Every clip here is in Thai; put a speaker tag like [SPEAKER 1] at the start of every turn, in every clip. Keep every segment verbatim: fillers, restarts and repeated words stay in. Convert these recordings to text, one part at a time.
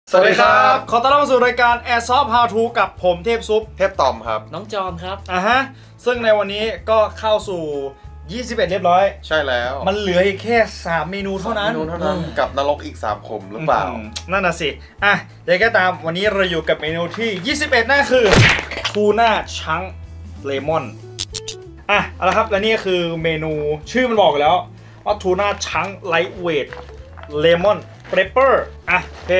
[SPEAKER 1] สวัสดีครับขอต้อนรับสู่รายการ Airsoft How To กับผมเทพซุป
[SPEAKER 2] เทพตอมครับ
[SPEAKER 3] น้องจอมครับ
[SPEAKER 1] อ่ะฮะซึ่งในวันนี้ก็เข้าสู่ยี่สิบเอ็ดเรียบร้อย
[SPEAKER 2] ใช่แล้ว
[SPEAKER 1] มันเหลืออีกแค่สามเมนูเท่านั้น
[SPEAKER 2] เมนูเท่านั้นกับนรกอีกสามขุมหรือเปล่า
[SPEAKER 1] นั่นน่ะสิอ่ะเดี๋ยวก็ตามวันนี้เราอยู่กับเมนูที่ยี่สิบเอ็ดนั่นคือทูน่าชังเลมอนอ่ะเอาละครับและนี่คือเมนูชื่อมันบอกแล้วว่าทูน่าชังไลท์เวทเลมอนเปเปอร์อ่ะโอเค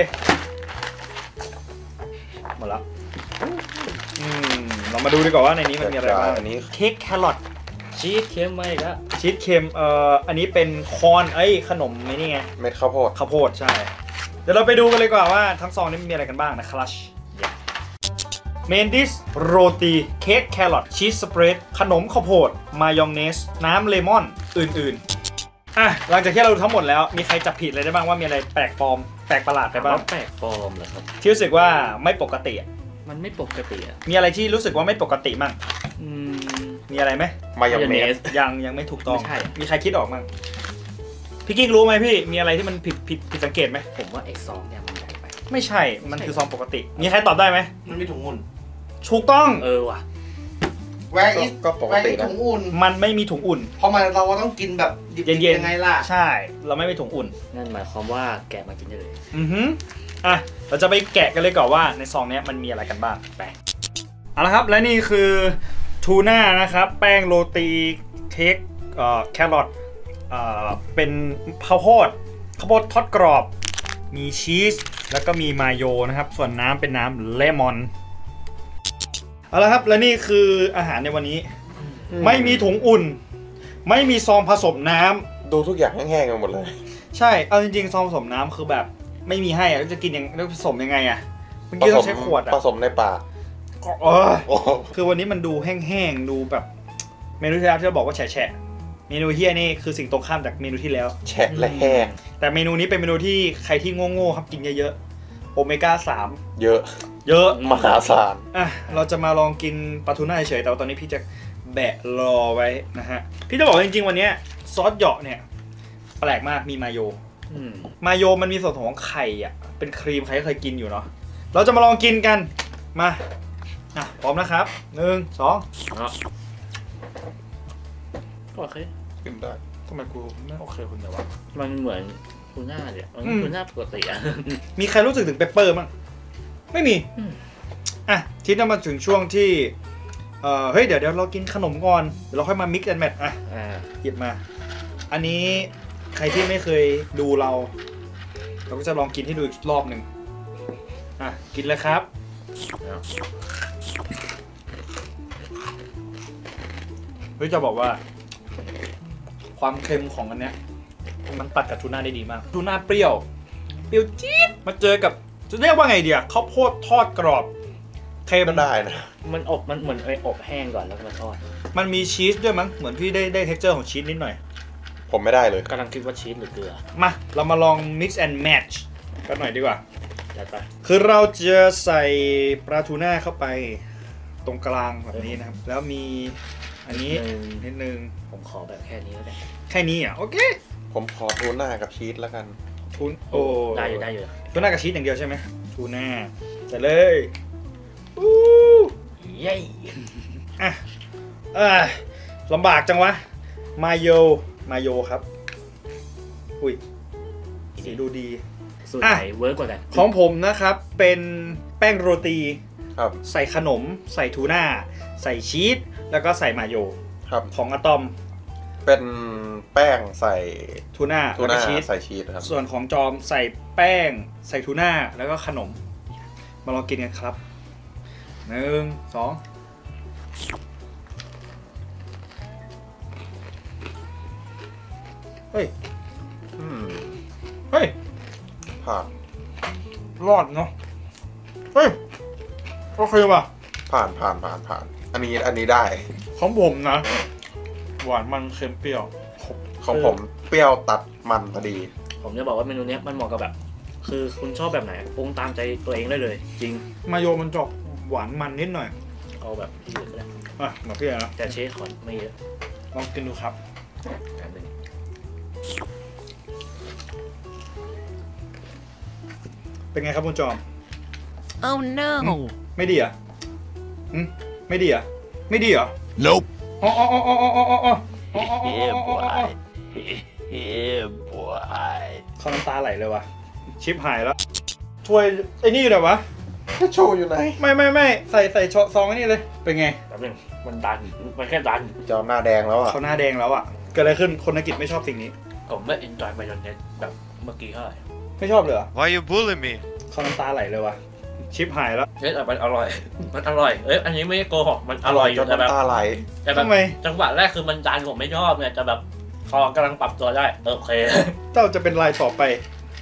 [SPEAKER 1] หมดแล้วอืมเรามาดูดีกว่าว่าในนี้มันมีอะไรบ้าง
[SPEAKER 2] อันนี้
[SPEAKER 1] เค้กแครอท
[SPEAKER 3] ชีสเค็มไหมครับ
[SPEAKER 1] ชีสเค็มเอ่ออันนี้เป็นคอนเอ้ยขนมนี่ไง
[SPEAKER 2] เม็ดข้าวโพด
[SPEAKER 1] ข้าวโพดใช่เดี๋ยวเราไปดูกันเลยดีกว่าว่าทั้งซองนี้มีอะไรกันบ้างนะครับเมนดิสโรตีเค้กแครอทชีสสเปรดขนมข้าวโพดมายองเนสน้ำเลมอนอื่นๆอ่ะหลังจากที่เราดูทั้งหมดแล้วมีใครจับผิดอะไรได้บ้างว่ามีอะไรแปลกปลอมแปลกประหลาดไปบ้าง
[SPEAKER 3] แปลกปลอมเหรอครับ
[SPEAKER 1] ที่รู้สึกว่าไม่ปกติอ่ะ
[SPEAKER 3] มันไม่ปกติอ่ะ
[SPEAKER 1] มีอะไรที่รู้สึกว่าไม่ปกติมั่ง
[SPEAKER 3] อืม
[SPEAKER 1] มีอะไรไหม
[SPEAKER 2] มายองเนส
[SPEAKER 1] ยังยังไม่ถูกต้องมีใครคิดออกมั่งพี่กิ๊กรู้ไหมพี่มีอะไรที่มันผิดผิดผิดสังเกตไหม
[SPEAKER 3] ผมว่าไอ้ซองเนี่ยมันใหญ่ไป
[SPEAKER 1] ไม่ใช่มันคือซองปกติมีใครตอบได้ไหม
[SPEAKER 4] มันมีถุงอุ่น
[SPEAKER 1] ถูกต้อง
[SPEAKER 3] เออว่ะ
[SPEAKER 4] แวร์อี
[SPEAKER 2] ก็ปกตินะ
[SPEAKER 4] ถุงอุ่น
[SPEAKER 1] มันไม่มีถุงอุ่น
[SPEAKER 4] เพราะมันเราต้องกินแบบ
[SPEAKER 1] เย็นๆ
[SPEAKER 4] ยังไงล่ะ
[SPEAKER 1] ใช่เราไม่มีถุงอุ่น
[SPEAKER 3] นั่นหมายความว่าแกะมากินได้เลย
[SPEAKER 1] อือฮึอ่ะเราจะไปแกะกันเลยก่อนว่าในซองนี้มันมีอะไรกันบ้างไปเอาละครับและนี่คือทูน่านะครับแป้งโรตีเค้กเอ่อแครอทเอ่อเป็นข้าวโพดข้าวโพดทอดกรอบมีชีสแล้วก็มีมายโยนะครับส่วนน้ำเป็นน้ำเลมอนเอาละครับและนี่คืออาหารในวันนี้ไม่มีถุงอุ่นไม่มีซองผสมน้ำ
[SPEAKER 2] ดูทุกอย่างแห้งๆกันหมดเลย
[SPEAKER 1] ใช่เอาจริงๆซองผสมน้ำคือแบบไม่มีให้อะจะกินยังจะผสมยังไงอะเมื่อกี้ต้องใช้ขวดอะ
[SPEAKER 2] ผสมในปาก
[SPEAKER 1] เออคือวันนี้มันดูแห้งๆดูแบบเมนูที่แล้วที่เราบอกว่าแฉะๆเมนูเฮียนี่คือสิ่งตรงข้ามจากเมนูที่แล้ว
[SPEAKER 2] แฉะและแห้ง
[SPEAKER 1] แต่เมนูนี้เป็นเมนูที่ใครที่โง่ๆครับกินเยอะๆโอเมก้าสาม
[SPEAKER 2] เยอะ
[SPEAKER 1] เยอะ
[SPEAKER 2] มหาศาล
[SPEAKER 1] อ่ะเราจะมาลองกินปลาทูน่าเฉยแต่ว่าตอนนี้พี่จะแบะรอไว้นะฮะพี่จะบอกจริงๆวันนี้ซอสเหยาะเนี่ยแปลกมากมีมายโยมาโยมันมีส่วนของไข่อ่ะเป็นครีมใครก็เคยกินอยู่เนาะเราจะมาลองกินกันมาอ่ะพร้อมนะครับหนึ่งสอง
[SPEAKER 3] โอเค
[SPEAKER 2] กินได้
[SPEAKER 1] ทำไมกูไม่โอเคคุณเดี๋ยววะ
[SPEAKER 3] มันเหมือนทูน่าเนี่ยมันทูน่าปกติอ่ะ
[SPEAKER 1] มีใครรู้สึกถึงเปปเปอร์มั้งไม่มีอ่ะทีนี้มาถึงช่วงที่เอ่อเฮ้ยเดี๋ยวเดี๋ยวเรากินขนมก่อนเดี๋ยวเราค่อยมา mix and match อ่ะหยิบมาอันนี้ใครที่ไม่เคยดูเราเราก็จะลองกินให้ดูอีกรอบหนึ่งอ่ะกินเลยครับเฮ้ยจะบอกว่าความเค็มของอันเนี้ยมันตัดกับทูน่าได้ดีมากทูน่าเปรี้ยวเปรี้ยวจี๊ดมาเจอกับจะเรียกว่าไงเดียข้าวโพดทอดกรอบเค็ม
[SPEAKER 2] ได้นะ
[SPEAKER 3] มันอบมันเหมือนไออบแห้งก่อนแล้วก็มาทอด
[SPEAKER 1] มันมีชีสด้วยมั้งเหมือนพี่ได้ได้ texture ของชีสนิดหน่อย
[SPEAKER 2] ผมไม่ได้เลย
[SPEAKER 3] กำลังคิดว่าชีสหรือเกลือ
[SPEAKER 1] มาเรามาลอง mix and match กันหน่อยดีกว่า
[SPEAKER 3] จัดไป
[SPEAKER 1] คือเราจะใส่ปลาทูน่าเข้าไปตรงกลางแบบนี้นะครับแล้วมีอันนี้นิดนึง
[SPEAKER 3] ผมขอแบบแค่นี้แล้วกัน
[SPEAKER 1] แค่นี้อ่ะโอเค
[SPEAKER 2] ผมขอทูน่ากับชีสแล้วกัน
[SPEAKER 1] ทูนโอ้
[SPEAKER 3] ได้อยู่ได้อยู่
[SPEAKER 1] ทูน่ากับชีสอย่างเดียวใช่ไหมทูน่าใส่เลยอู้
[SPEAKER 3] เย้
[SPEAKER 1] อ่ะเออลำบากจังวะมาโยมาโยครับอุ้ยสีดูดี
[SPEAKER 3] สูตรไหนเวิร์กกว่ากัน
[SPEAKER 1] ของผมนะครับเป็นแป้งโรตี
[SPEAKER 2] ครับ
[SPEAKER 1] ใส่ขนมใส่ทูน่าใส่ชีสแล้วก็ใส่มาโย
[SPEAKER 2] ครับ
[SPEAKER 1] ของอะตอม
[SPEAKER 2] เป็นแป้งใส่
[SPEAKER 1] ทูน่า
[SPEAKER 2] ทูน่าใส่ชีสครับ
[SPEAKER 1] ส่วนของจอมใส่แป้งใส่ทูน่าแล้วก็ขนมมาลองกินกันครับหนึ่งสองเฮ้ย
[SPEAKER 2] อืม
[SPEAKER 1] เฮ้ย
[SPEAKER 2] ผ่าน
[SPEAKER 1] รอดเนาะเฮ้ยโอเคป่ะ
[SPEAKER 2] ผ่านผ่านผ่านผ่านอันนี้อันนี้ได้
[SPEAKER 1] ของผมนะหวานมันเค็มเปรี้ยว
[SPEAKER 2] ของผมเปรี้ยวตัดมันพอดี
[SPEAKER 3] ผมจะบอกว่าเมนูนี้มันเหมาะกับแบบคือคุณชอบแบบไหนปรุงตามใจตัวเองได้เลยจริง
[SPEAKER 1] มาโยมันจบหวานมันนิดหน่อย
[SPEAKER 3] เอาแบบที่อื่นก็ได้
[SPEAKER 1] อ่ะมาพี่นะ
[SPEAKER 3] แต่เชฟขอไม่เยอะ
[SPEAKER 1] ลองกินดูครับเป็นไงครับคุณจอม
[SPEAKER 5] Oh no
[SPEAKER 1] ไม่ดีเหรออืมไม่ดีเหรอไม่ดีเหรอ
[SPEAKER 5] Nope
[SPEAKER 1] อ๋ออ๋ออ๋ออ๋ออ๋ออ๋ออ๋ออ๋อ
[SPEAKER 5] Yeah boy Yeah boy
[SPEAKER 1] เขาน้ำตาไหลเลยว่ะชิปหายแล้วถ้วยไอ้นี่อยู่ไหนวะ
[SPEAKER 2] โชว์อยู่ไหน
[SPEAKER 1] ไม่ไม่ไม่ใส่ใส่ซองไอ้นี่เลยเป็นไง
[SPEAKER 3] แป๊บนึงมันดันมันแค่ดัน
[SPEAKER 2] จอหน้าแดงแล้วอ่ะ
[SPEAKER 1] เขาหน้าแดงแล้วอ่ะเกิดอะไรขึ้นคนนักกิจไม่ชอบสิ่งนี้
[SPEAKER 3] ผมไม่ enjoy มายองเนสแบบเมื่อกี้เท่าไหร่
[SPEAKER 1] ไม่ชอบเลยเหรอ
[SPEAKER 5] Why you bully me
[SPEAKER 1] เขาน้ำตาไหลเลยว่ะชิปหายแล้ว
[SPEAKER 3] เฮ้ยแต่มันอร่อย มันอร่อยเอ้ยอันนี้ไม่ได้โกหกมันอร่อยอ
[SPEAKER 2] จ
[SPEAKER 3] ยู่
[SPEAKER 2] น
[SPEAKER 3] แต่แบบ
[SPEAKER 2] น้ำตาไหล
[SPEAKER 3] แต่แบบ
[SPEAKER 1] ทำไม
[SPEAKER 3] จังหวะแรกคือมันดันผมไม่ชอบไงแต่แบบพอกำลังปรับตัวได้โอเค
[SPEAKER 1] เจ้าจะเป็นลายต่อไป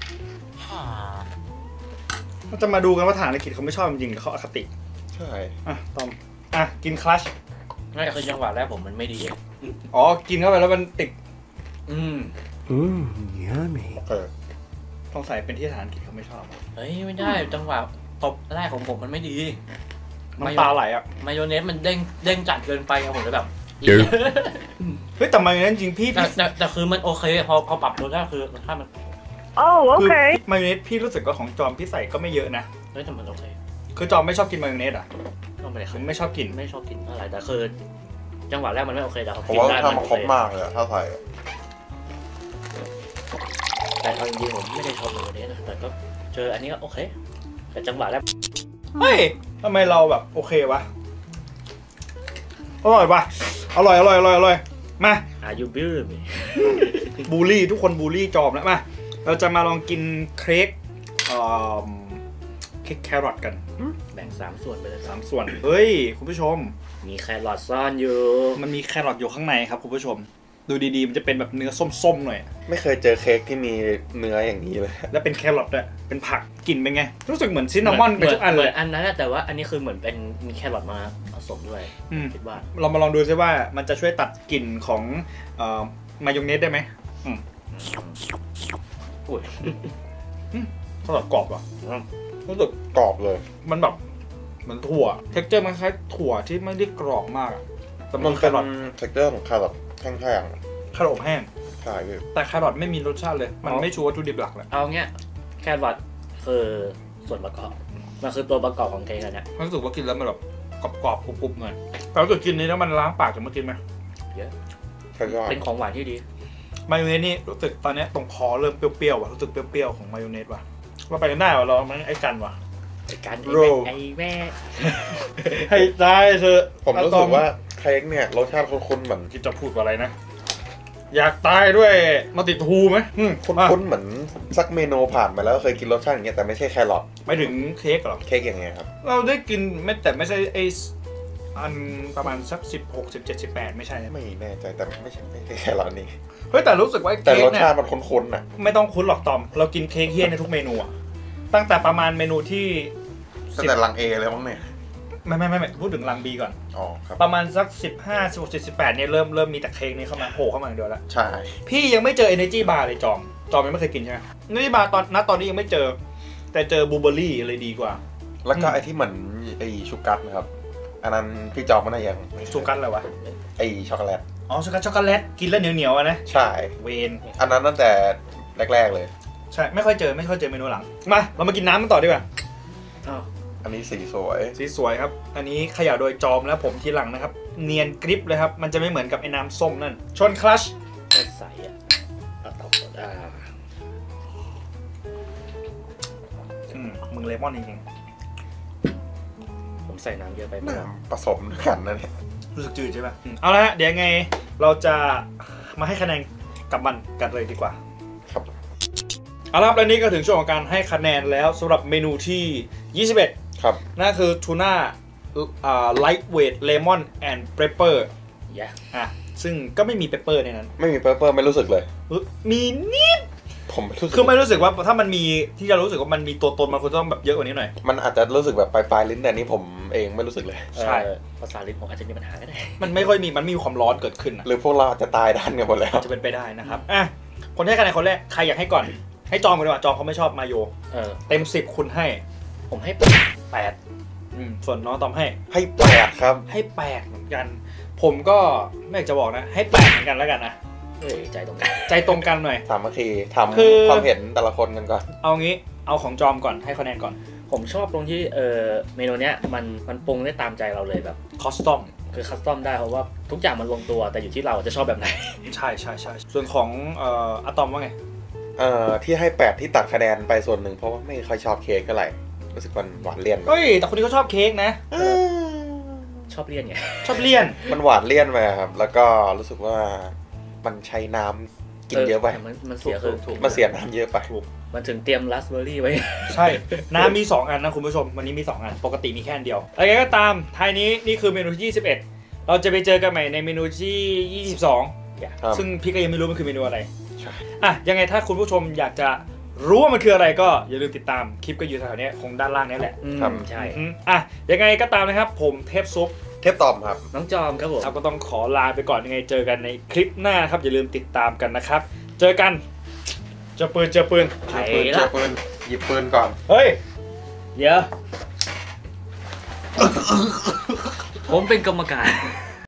[SPEAKER 1] เราจะมาดูกันว่าฐานนักกิจเขาไม่ชอบจริงหรือเขาอคติ
[SPEAKER 2] ใช่
[SPEAKER 1] อ่ะตอมอ่ะกินคลัช
[SPEAKER 3] ไม่คือจังหวะแรกผมมันไม่ดี
[SPEAKER 1] อ๋อกินเข้าไปแล้วมันติด
[SPEAKER 3] อืม
[SPEAKER 5] Mmm yummy
[SPEAKER 2] เออ
[SPEAKER 1] สงสัยเป็นที่ฐานนักกิจเขาไม่ชอบ
[SPEAKER 3] เฮ้ยไม่ได้จังหวะตบแรกของผมมันไม่ดี
[SPEAKER 1] น้ำตาไหลอ่ะ
[SPEAKER 3] มายองเนสมันเด้งเด้งจัดเกินไปไงผมเลยแบบ
[SPEAKER 5] เดี๋ยว
[SPEAKER 1] เฮ้ยแต่มายองเนสจริงพี่
[SPEAKER 3] แต่
[SPEAKER 1] พี่
[SPEAKER 3] แต่แต่คือมันโอเคพอพอปรับตัวได้คือถ้ามัน
[SPEAKER 6] Oh,
[SPEAKER 1] คือ
[SPEAKER 6] okay.
[SPEAKER 1] มายองเนสพี่รู้สึกว่าของจอมพี่ใส่ก็ไม่เยอะนะ
[SPEAKER 3] เฮ้ยแต่มันโอเค
[SPEAKER 1] คือจอมไม่ชอบกินมายองเนสอ่ะ
[SPEAKER 3] ก็ไม่ได้
[SPEAKER 1] ผมไม่ชอบกิน
[SPEAKER 3] ไม่ชอบกินเท่าไหร่แต่คือจังหวะแรกมันไม่โอเคแต่พอ
[SPEAKER 2] ผม
[SPEAKER 3] กิน
[SPEAKER 2] ว่า
[SPEAKER 3] ได้
[SPEAKER 2] ถ้า
[SPEAKER 3] มัน
[SPEAKER 2] มัน
[SPEAKER 3] โอ
[SPEAKER 2] ครบ
[SPEAKER 3] เค
[SPEAKER 2] มากเลยอะถ้าใส่อะ
[SPEAKER 3] แต่เอาจริงๆผมไม่ได้ชอบมายองเนสนะแต่ก็เจออันนี้ก็โอเค แต่จังหวะแรก
[SPEAKER 1] เฮ้ยทำไมเราแบบโอเควะอร่อยปะอร่อยอร่อยอร่อยอร่อยมา
[SPEAKER 3] อายุบิลมี
[SPEAKER 1] บูลลี่ทุกคนบูลลี่จอมแล้วมาเราจะมาลองกินเค้กเอ่อเค้กแครอทกัน
[SPEAKER 3] แบ่งสามส่วนไปเลยค
[SPEAKER 1] สา
[SPEAKER 3] รับ
[SPEAKER 1] มส่วนเฮ้ยคุณผู้ชม
[SPEAKER 3] มีแครอทซ่อนอยู่
[SPEAKER 1] มันมีแครอทอยู่ข้างในครับคุณผู้ชม ดูดีๆมันจะเป็นแบบเนื้อส้มๆหน่อย
[SPEAKER 2] ไม่เคยเจอเค้กที่มีเนื้ออย่างนี้เลย
[SPEAKER 1] แล้วเป็นแครอทด้วยเป็นผักกลิ่นเป็นไงรู้สึกเหมือนซินนามอนไปทุกอัน
[SPEAKER 3] เห
[SPEAKER 1] เล
[SPEAKER 3] มือย นอันนั้นอะแต่ว่าอันนี้คือเหมือนเป็นมีแครอทมาผสมด้วย
[SPEAKER 1] อืม
[SPEAKER 3] คิดว่า
[SPEAKER 1] เรามาลองดูซิว่ามันจะช่วยตัดกลิ่นของเอ่อมายองเนสได้ไหมอืม
[SPEAKER 3] อุ้ย
[SPEAKER 1] แครอทกรอบว่ะรู้สึก
[SPEAKER 2] กรอบเลย
[SPEAKER 1] มันแบบเหมือนถั่วเท็กเจอร์มันคล้ายถั่วที่ไม่ได้กรอบมากอะแต่มั
[SPEAKER 2] มัน น
[SPEAKER 1] แค
[SPEAKER 2] เป็น
[SPEAKER 1] รอท
[SPEAKER 2] เท็กเจอร์ของคาร์บแห้ง
[SPEAKER 1] แครอทอบแห้ง
[SPEAKER 2] ๆใช่พี่
[SPEAKER 1] แต่แครอทไม่มีรสชาติเลย มัน
[SPEAKER 3] อ๋อ
[SPEAKER 1] ไม่ชูวัตถุดิบหลักเลย
[SPEAKER 3] เอาเงี้ยแครอทคือส่วนประกอบมันคือตัวประกอบของเค้กอันเนี้ย
[SPEAKER 1] รู้สึกว่ากินแล้วมันแบบกรอบๆกรุบๆหน่อยแต่รู้สึกกินนี้แล้วมันล้างปากจะมากินไหม
[SPEAKER 2] ใช่ก็
[SPEAKER 3] เป็นของหวานที่ดี
[SPEAKER 1] มายองเนสนี่รู้สึกตอนนี้ตรงคอเริ่มเปรี้ยวๆว่ะรู้สึกเปรี้ยวๆของมายองเนสว่ะเราไปกันได้ว่ะเรามันไอ้กันว่ะ
[SPEAKER 3] ไอ้การ
[SPEAKER 1] โร
[SPEAKER 3] ไอ้แม่
[SPEAKER 1] ให้ได้เธอ
[SPEAKER 2] ผมรู้สึกว่าเค้กเนี่ยรสชาติคุ้นๆเหมือน
[SPEAKER 1] คิดจะพูดว่าอะไรนะ อยากตายด้วยมาติดทูไหมอืม
[SPEAKER 2] คุ้นๆเหมือนสักเมนูผ่านมาแล้วเคยกินรสชาติอย่างเงี้ยแต่ไม่ใช่แครอท
[SPEAKER 1] ไม่ถึงเค้กเหรอ
[SPEAKER 2] เค้กอย่างเงี้ยครับ
[SPEAKER 1] เราได้กินไม่แต่ไม่ใช่ไออันประมาณสักสิบหกสิบเจ็ดสิบแปดไม่ใช่นะ
[SPEAKER 2] ไม่แน่ใจแต่ไม่ใช่ไม่ใช่แครอทนี่
[SPEAKER 1] เฮ้ยแต่รู้สึกว่า
[SPEAKER 2] แต่
[SPEAKER 1] เค้
[SPEAKER 2] ร
[SPEAKER 1] ก
[SPEAKER 2] ส
[SPEAKER 1] เนี่
[SPEAKER 2] ชาย ติมันคุ้นๆน่ะ
[SPEAKER 1] ไม่ต้องคุ้นหรอกตอม เรากินเค้กเฮี้ยในทุกเมนูอะตั้งแต่ประมาณเมนูที่
[SPEAKER 2] ตั้งแต่ลังเอเลยมั้งเนี่ย
[SPEAKER 1] ไม่ไม่ไม่ไม่พูดถึงรังบีก่อน
[SPEAKER 2] อ๋อครับ
[SPEAKER 1] ประมาณสักสิบห้าสิบหกสิบแปดเนี่ยเริ่มเริ่มมีแต่เค้กนี้เข้ามาโผล่เข้ามาอย่างเดียวแล้ว
[SPEAKER 2] ใช่
[SPEAKER 1] พี่ยังไม่เจอ Energy Bar เลยจอม จอมยังไม่เคยกินใช่ไหม Energy Bar ตอนณตอนนี้ยังไม่เจอ แต่เจอบลูเบอร์รี่เลยดีกว่า
[SPEAKER 2] แล้วก็ไอที่เหมือนไอชูกัสนะครับอันนั้นพี่จอมมันอะไรยัง
[SPEAKER 1] สุกันอะไรวะ
[SPEAKER 2] ไอช็อกโกแลต
[SPEAKER 1] อ๋อช็อกโกแลตช็อกโกแลตกินแล้วเหนียวเหนียวๆอะนะ
[SPEAKER 2] ใช่
[SPEAKER 1] เวน
[SPEAKER 2] อันนั้นตั้งแต่แรกๆเลย
[SPEAKER 1] ใช่ไม่ค่อยเจอไม่ค่อยเจอเมนูหลังมาเรามากินน้ำกันต่อดีกว่า
[SPEAKER 3] อ้าว
[SPEAKER 2] อันนี้สีสวย
[SPEAKER 1] สีสวยครับอันนี้เขย่าโดยจอมและผมทีหลังนะครับเนียนกริปเลยครับมันจะไม่เหมือนกับไอ้น้ำส้มนั่นชนคลัช
[SPEAKER 3] ก็ใสอ่ะเอาต่ออ่า
[SPEAKER 1] อืมมึงเลมอนจริง
[SPEAKER 3] ผมใส่น้ำเยอะไปไหม
[SPEAKER 2] น้ำผสมด้วยกันนะเนี่ย
[SPEAKER 1] ๆรู้สึกจืดใช่ปะอืมเอาละฮะเดี๋ยวยังไงเราจะมาให้คะแนนกับมันกันเลยดีกว่า
[SPEAKER 2] ครับ
[SPEAKER 1] เอาละครับและนี่ก็ถึงช่วงของการให้คะแนนแล้วสำหรับเมนูที่ยี่สิบเอ็ด
[SPEAKER 2] ครับ
[SPEAKER 1] นั่นคือทูน่าอ่าไลท์เวทเลมอนแอนด์เปปเปอร์
[SPEAKER 3] แย่
[SPEAKER 1] อ่ะซึ่งก็ไม่มีเปปเปอร์ในนั้น
[SPEAKER 2] ไม่มีเปปเปอร์ไม่รู้สึกเลย
[SPEAKER 1] มีนิด
[SPEAKER 2] ผมไม่รู้สึก
[SPEAKER 1] คือไม่รู้สึกว่าถ้ามันมีที่จะรู้สึกว่ามันมีตัวตนมันควรต้องแบบเยอะกว่านี้หน่อย
[SPEAKER 2] มันอาจจะรู้สึกแบบปลายๆลิ้นแต่นี่ผมเองไม่รู้สึกเลย
[SPEAKER 1] ใช่
[SPEAKER 3] เออภาษาลิ้นผมอาจจะมีปัญหาก็ได้
[SPEAKER 1] มันไม่ค่อยมีมันมีความร้อนเกิดขึ้นอะ
[SPEAKER 2] หรือพวกเราอาจจะตายด้านกันหมดแล้ว
[SPEAKER 1] จะเป็นไปได้นะครับอ่ะคนที่ให้คะแนนคนแรกใครอยากให้ก่อนให้จอมก่อนดีกว่าจอมเขาไม่ชอบมาโย
[SPEAKER 3] เออ
[SPEAKER 1] เต็มสิบคุณให้
[SPEAKER 3] ผมให้แปด
[SPEAKER 1] อืมส่วนน้องตอมให้
[SPEAKER 2] ให้แปดครับ
[SPEAKER 1] ให้แปดเหมือนกัน ผมก็ไม่อยากจะบอกนะ ให้แปดเหมือนกันแล้วกันนะ
[SPEAKER 3] เอ้ยใจตรงกัน
[SPEAKER 1] ใจตรงกันหน่อย
[SPEAKER 2] สามัคคีท
[SPEAKER 1] คือ
[SPEAKER 2] ำความเห็นแต่ละคนกันก่อน
[SPEAKER 1] เอางี้เอาของจอมก่อนให้คะแนนก่อน
[SPEAKER 3] ผมชอบตรงที่เออเมนูเนี้ยมันมันปรุงได้ตามใจเราเลยแบบ
[SPEAKER 1] คอสตอม
[SPEAKER 3] คือคัสตอมได้เพราะว่าทุกอย่างมันลงตัวแต่อยู่ที่เราจะชอบแบบไหน
[SPEAKER 1] ใช่ใช่ใช่ส่วนของเอ่ออะตอมว่าไง
[SPEAKER 2] เอ่อที่ให้แปดที่ตัดคะแนนไปส่วนหนึ่งเพราะว่าไม่ค่อยชอบเค้กเท่าไหร่รู้สึกมันหวานเลี่ยน
[SPEAKER 1] เฮ้ยแต่คนนี้เขาชอบเค้กนะ
[SPEAKER 2] เออ
[SPEAKER 3] ชอบเลี่ยนไง
[SPEAKER 1] ชอบเลี่ยน
[SPEAKER 2] มันหวานเลี่ยนไปครับ แล้วก็รู้สึกว่ามันใช้น้ำกินเยอะไป
[SPEAKER 3] มันมันเสียคือ
[SPEAKER 1] ถูก
[SPEAKER 2] มันเสียน้ำเยอะไป
[SPEAKER 3] มันถึงเตรียมราสเบอร์รี่ไว้
[SPEAKER 1] ใช่ น้ำมีสองอันนะคุณผู้ชมวันนี้มีสองอันปกติมีแค่อันเดียวอะไรก็ตามท้ายนี้นี่คือเมนูที่ยี่สิบเอ็ดเราจะไปเจอกันใหม่ในเมนูที่ยี่สิบสอง
[SPEAKER 2] ครับ
[SPEAKER 1] ซึ่งพี่ก็ยังไม่รู้มันคือเมนูอะไร
[SPEAKER 2] ใช่
[SPEAKER 1] อ่ะยังไงถ้าคุณผู้ชมอยากจะรู้ว่ามันคืออะไรก็อย่าลืมติดตามคลิปก็อยู่แถวๆนี้คงด้านล่างนี้แหละ
[SPEAKER 3] อืมใช่
[SPEAKER 1] อืมอ่ะยังไงก็ตามนะครับผมเทพซุป
[SPEAKER 2] เทปตอมครับ
[SPEAKER 3] น้องจอมครับผม
[SPEAKER 1] เราก็ต้องขอลาไปก่อนยังไงเจอกันในคลิปหน้าครับอย่าลืมติดตามกันนะครับเจอกันเจอปืนเจอปืน
[SPEAKER 3] ไป
[SPEAKER 2] เจอปืนเจ
[SPEAKER 3] ละ
[SPEAKER 2] อปืนหยิบปืนก่อน
[SPEAKER 1] เฮ้ย
[SPEAKER 3] เดี๋ยว ผมเป็นกรรมการ